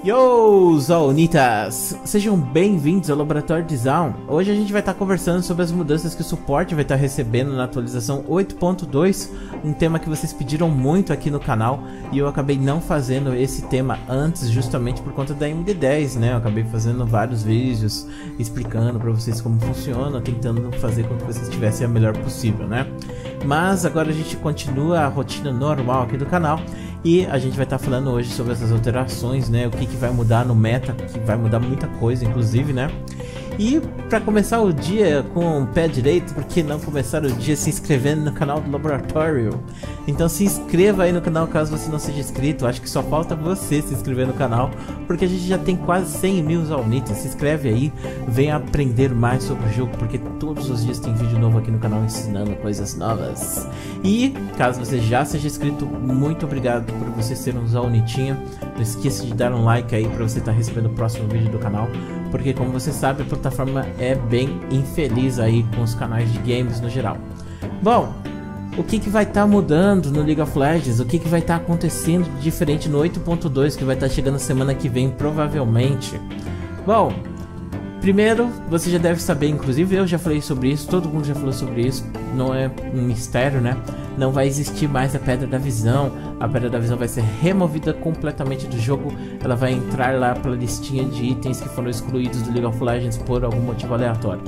Yo, Zaunitas! Sejam bem-vindos ao Laboratório de Zaun. Hoje a gente vai estar conversando sobre as mudanças que o suporte vai estar recebendo na atualização 8.2, um tema que vocês pediram muito aqui no canal e eu acabei não fazendo esse tema antes justamente por conta da MD10, né? Eu acabei fazendo vários vídeos explicando para vocês como funciona, tentando fazer com que vocês tivessem a melhor possível, né? Mas agora a gente continua a rotina normal aqui do canal e a gente vai estar falando hoje sobre essas alterações, né? O que vai mudar no meta, que vai mudar muita coisa, inclusive, né? E para começar o dia com o pé direito, por que não começar o dia se inscrevendo no canal do Laboratório? Então se inscreva aí no canal caso você não seja inscrito. Acho que só falta você se inscrever no canal, porque a gente já tem quase 100 mil Zaunitas. Se inscreve aí, venha aprender mais sobre o jogo, porque todos os dias tem vídeo novo aqui no canal ensinando coisas novas. E caso você já seja inscrito, muito obrigado por você ser um Zaunitinha. Não esqueça de dar um like aí para você estar recebendo o próximo vídeo do canal, porque como você sabe, a plataforma é bem infeliz aí com os canais de games no geral. Bom, o que vai estar mudando no League of Legends? O que vai estar acontecendo de diferente no 8.2 que vai estar chegando semana que vem, provavelmente? Bom, primeiro, você já deve saber, inclusive eu já falei sobre isso, todo mundo já falou sobre isso, não é um mistério, né? Não vai existir mais a Pedra da Visão. A Pedra da Visão vai ser removida completamente do jogo. Ela vai entrar lá pela listinha de itens que foram excluídos do League of Legends por algum motivo aleatório.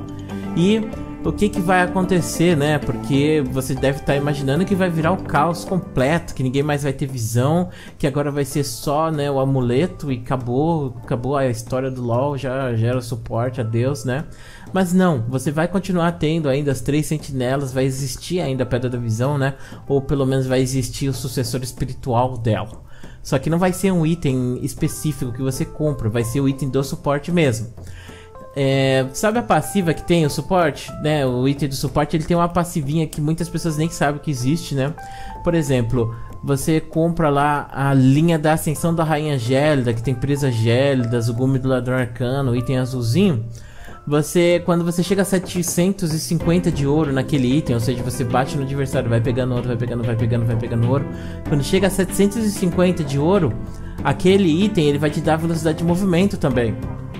E o que vai acontecer, né? Porque você deve estar imaginando que vai virar o caos completo, que ninguém mais vai ter visão, que agora vai ser só, né, o amuleto e acabou a história do LoL, já era suporte, adeus, né? Mas não, você vai continuar tendo ainda as 3 sentinelas, vai existir ainda a Pedra da Visão, né? Ou pelo menos vai existir o sucessor espiritual dela. Só que não vai ser um item específico que você compra, vai ser o item do suporte mesmo. Sabe a passiva que tem o suporte, né? O item do suporte, ele tem uma passivinha que muitas pessoas nem sabem que existe, né? Por exemplo, você compra lá a linha da Ascensão da Rainha Gélida, que tem presas gélidas, o Gume do Ladrão Arcano, o item azulzinho. Quando você chega a 750 de ouro naquele item, ou seja, você bate no adversário, vai pegando ouro, vai pegando ouro. Quando chega a 750 de ouro, aquele item ele vai te dar velocidade de movimento também.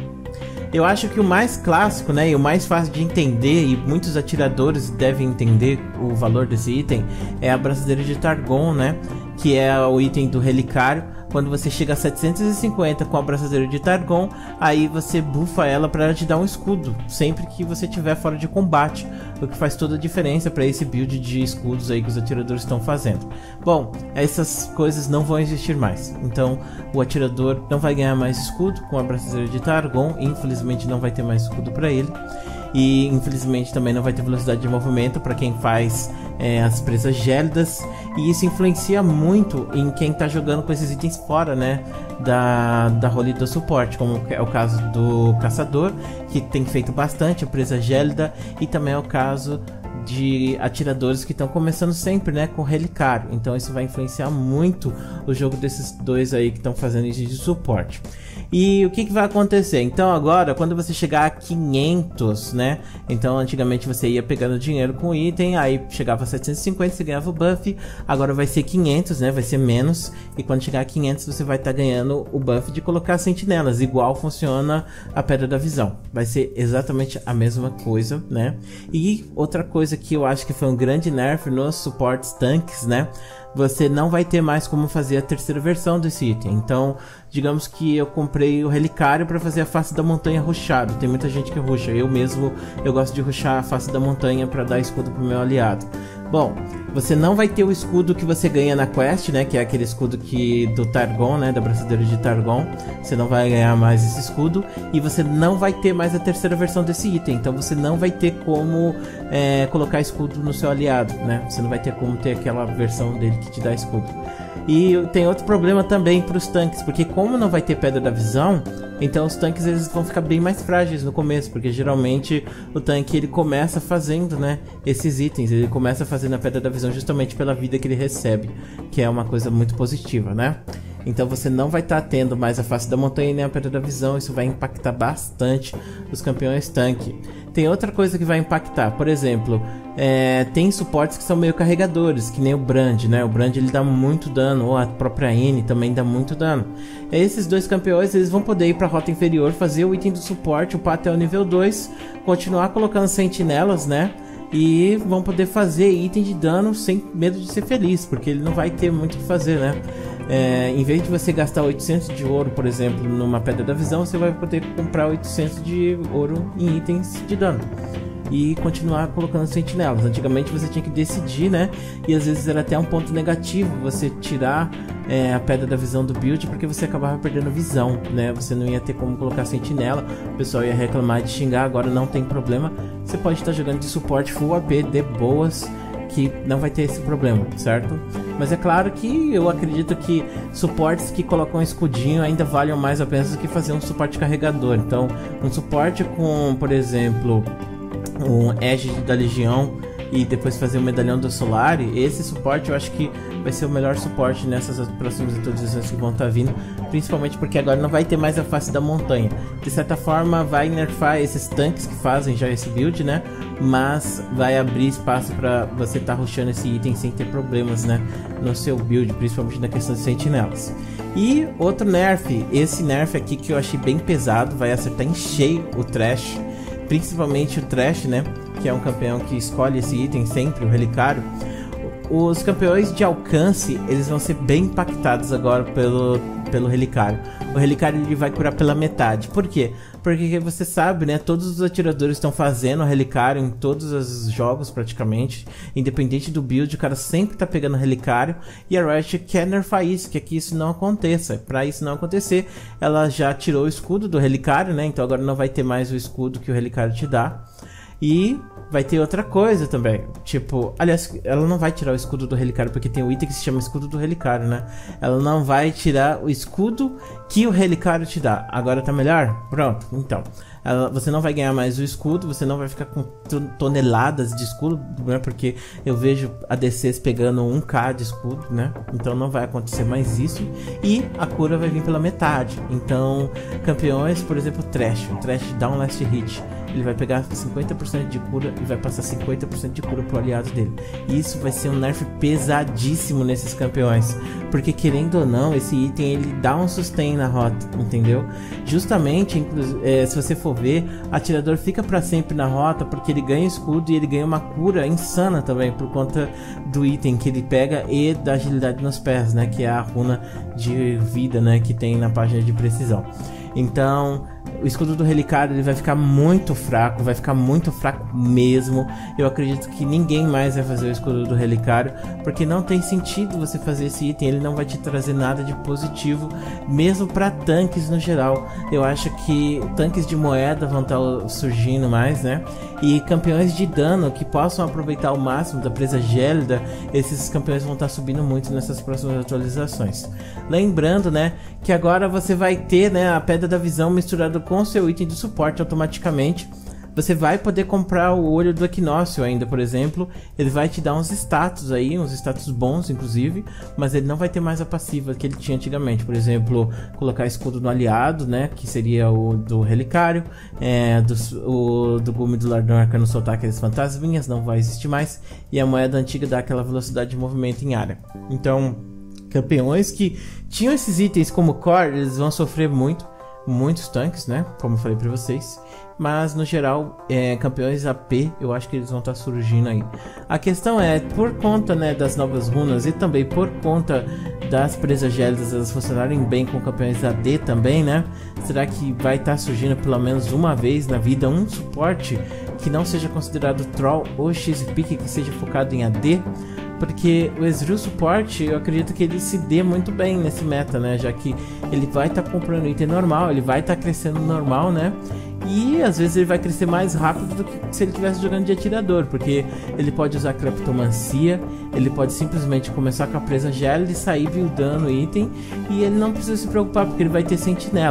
Eu acho que o mais clássico, né, e o mais fácil de entender, e muitos atiradores devem entender o valor desse item, é a Braçadeira de Targon, né, que é o item do Relicário. Quando você chega a 750 com a Braçadeira de Targon, aí você buffa ela para ela te dar um escudo, sempre que você estiver fora de combate, o que faz toda a diferença para esse build de escudos aí que os atiradores estão fazendo. Bom, essas coisas não vão existir mais, então o atirador não vai ganhar mais escudo com a Braçadeira de Targon, infelizmente não vai ter mais escudo para ele. E infelizmente também não vai ter velocidade de movimento para quem faz as presas gélidas. E isso influencia muito em quem está jogando com esses itens fora, né, da role do suporte, como é o caso do Caçador, que tem feito bastante a presa gélida, e também é o caso de atiradores que estão começando sempre, né, com Relicário. Então isso vai influenciar muito o jogo desses dois aí que estão fazendo isso de suporte. E o que vai acontecer? Então agora, quando você chegar a 500, né, então antigamente você ia pegando dinheiro com o item, aí chegava a 750, você ganhava o buff. Agora vai ser 500, né, vai ser menos, e quando chegar a 500 você vai estar ganhando o buff de colocar sentinelas, igual funciona a Pedra da Visão. Vai ser exatamente a mesma coisa, né. E outra coisa que eu acho que foi um grande nerf nos suportes tanques, né, você não vai ter mais como fazer a terceira versão desse item. Então, digamos que eu comprei o Relicário para fazer a face da montanha rushado. Tem muita gente que rusha. Eu mesmo, eu gosto de rushar a face da montanha para dar escudo pro meu aliado. Bom, você não vai ter o escudo que você ganha na quest, né? Que é aquele escudo do Targon, né? Da Braçadeira de Targon. Você não vai ganhar mais esse escudo. E você não vai ter mais a terceira versão desse item. Então você não vai ter como colocar escudo no seu aliado, né? Você não vai ter como ter aquela versão dele que te dá escudo. E tem outro problema também para os tanques, porque como não vai ter Pedra da Visão, então os tanques eles vão ficar bem mais frágeis no começo, porque geralmente o tanque ele começa fazendo, né, esses itens, ele começa fazendo a Pedra da Visão justamente pela vida que ele recebe, que é uma coisa muito positiva, né? Então você não vai estar tendo mais a face da montanha nem a pedra da visão. Isso vai impactar bastante os campeões tanque. Tem outra coisa que vai impactar, por exemplo, tem suportes que são meio carregadores, que nem o Brand, né? O Brand ele dá muito dano, ou a própria N também dá muito dano. Esses dois campeões eles vão poder ir para a rota inferior, fazer o item do suporte, upar até o nível 2, continuar colocando sentinelas, né? E vão poder fazer item de dano sem medo de ser feliz, porque ele não vai ter muito o que fazer, né? Em vez de você gastar 800 de ouro, por exemplo, numa pedra da visão, você vai poder comprar 800 de ouro em itens de dano e continuar colocando sentinelas. Antigamente você tinha que decidir, né? E às vezes era até um ponto negativo você tirar a pedra da visão do build, porque você acabava perdendo visão, né? Você não ia ter como colocar sentinela, o pessoal ia reclamar de xingar. Agora não tem problema, você pode estar jogando de suporte full AP de boas, que não vai ter esse problema, certo? Mas é claro que eu acredito que suportes que colocam um escudinho ainda valem mais a pena do que fazer um suporte carregador. Então, um suporte com, por exemplo, um Edge da Legião e depois fazer o medalhão do Solari, esse suporte eu acho que vai ser o melhor suporte nessas próximas atualizações que vão estar vindo, principalmente porque agora não vai ter mais a face da montanha. De certa forma vai nerfar esses tanques que fazem já esse build, né? Mas vai abrir espaço para você estar rushando esse item sem ter problemas, né, no seu build, principalmente na questão de sentinelas. E outro nerf, esse nerf aqui que eu achei bem pesado, vai acertar em cheio o Thresh, principalmente o Thresh, né, que é um campeão que escolhe esse item sempre, o Relicário. Os campeões de alcance, eles vão ser bem impactados agora pelo Relicário. O Relicário ele vai curar pela metade. Por quê? Porque você sabe, né? Todos os atiradores estão fazendo o Relicário em todos os jogos praticamente. Independente do build, o cara sempre tá pegando o Relicário. E a Riot quer nerfar isso, quer que isso não aconteça. Para isso não acontecer, ela já tirou o escudo do Relicário, né? Então agora não vai ter mais o escudo que o Relicário te dá. E vai ter outra coisa também, tipo, aliás, ela não vai tirar o escudo do Relicário, porque tem um item que se chama escudo do Relicário, né? Ela não vai tirar o escudo que o Relicário te dá. Agora tá melhor? Pronto, então você não vai ganhar mais o escudo, você não vai ficar com toneladas de escudo, né? Porque eu vejo ADCs pegando 1k de escudo, né? Então não vai acontecer mais isso. E a cura vai vir pela metade. Então, campeões, por exemplo, o Thresh dá um last hit, ele vai pegar 50% de cura e vai passar 50% de cura pro aliado dele. E isso vai ser um nerf pesadíssimo nesses campeões, porque querendo ou não, esse item ele dá um sustain na rota, entendeu? Justamente, se você for ver, o atirador fica para sempre na rota, porque ele ganha escudo e ele ganha uma cura insana também, por conta do item que ele pega e da agilidade nos pés, né? Que é a runa de vida, né? Que tem na página de precisão. Então, o escudo do Relicário ele vai ficar muito fraco mesmo. Eu acredito que ninguém mais vai fazer o escudo do Relicário, porque não tem sentido você fazer esse item, ele não vai te trazer nada de positivo, mesmo para tanques no geral. Eu acho que tanques de moeda vão estar surgindo mais, né? E campeões de dano que possam aproveitar o máximo da presa gélida, esses campeões vão estar subindo muito nessas próximas atualizações. Lembrando, né, que agora você vai ter, né, a pedra da visão misturada com seu item de suporte automaticamente. Você vai poder comprar o olho do Equinócio ainda, por exemplo. Ele vai te dar uns status aí, uns status bons inclusive, mas ele não vai ter mais a passiva que ele tinha antigamente. Por exemplo, colocar escudo no aliado, né, que seria o do Relicário, do Gume do Lardão Arcano soltar aqueles fantasminhas, não vai existir mais. E a moeda antiga dá aquela velocidade de movimento em área. Então, campeões que tinham esses itens como core, eles vão sofrer muitos tanques, né, como eu falei pra vocês. Mas no geral, campeões AP, eu acho que eles vão estar surgindo aí. A questão é, por conta, né, das novas runas e também por conta das presas gélidas elas funcionarem bem com campeões AD também, né? Será que vai estar surgindo pelo menos uma vez na vida um suporte que não seja considerado Troll ou X-Pick, que seja focado em AD? Porque o Ezreal Support, eu acredito que ele se dê muito bem nesse meta, né? Já que ele vai estar comprando item normal, ele vai estar crescendo normal, né? E às vezes ele vai crescer mais rápido do que se ele estivesse jogando de atirador, porque ele pode usar Cleptomancia, ele pode simplesmente começar com a presa gélida e sair buildando o item, e ele não precisa se preocupar porque ele vai ter sentinela.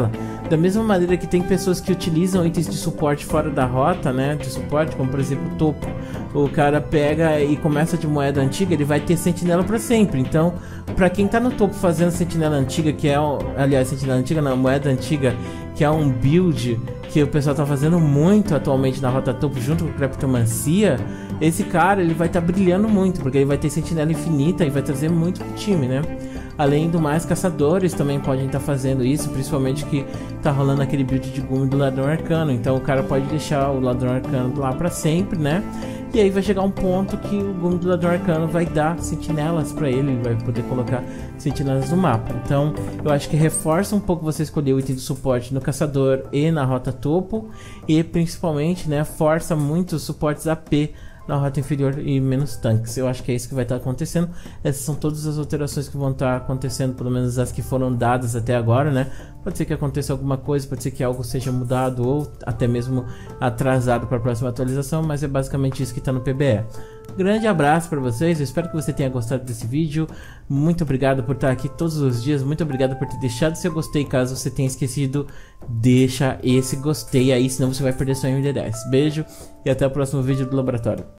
Da mesma maneira que tem pessoas que utilizam itens de suporte fora da rota, né, de suporte, como por exemplo o topo. O cara pega e começa de moeda antiga, ele vai ter sentinela para sempre. Então, para quem tá no topo fazendo sentinela antiga, que é, aliás, sentinela antiga não, moeda antiga, que é um build que o pessoal tá fazendo muito atualmente na rota topo junto com Cleptomancia, esse cara ele vai estar brilhando muito, porque ele vai ter sentinela infinita e vai trazer muito pro time, né? Além do mais, caçadores também podem estar fazendo isso, principalmente que tá rolando aquele build de Gume do Ladrão Arcano. Então o cara pode deixar o Ladrão Arcano lá pra sempre, né? E aí vai chegar um ponto que o Gume do Ladrão Arcano vai dar sentinelas pra ele, vai poder colocar sentinelas no mapa. Então eu acho que reforça um pouco você escolher o item de suporte no caçador e na rota topo, e principalmente, né, força muito os suportes AP na rota inferior e menos tanques. Eu acho que é isso que vai estar acontecendo. Essas são todas as alterações que vão estar acontecendo, pelo menos as que foram dadas até agora, né? Pode ser que aconteça alguma coisa, pode ser que algo seja mudado ou até mesmo atrasado para a próxima atualização, mas é basicamente isso que está no PBE. Grande abraço para vocês, eu espero que você tenha gostado desse vídeo. Muito obrigado por estar aqui todos os dias, muito obrigado por ter deixado seu gostei. Caso você tenha esquecido, deixa esse gostei aí, senão você vai perder seu MD10. Beijo e até o próximo vídeo do laboratório.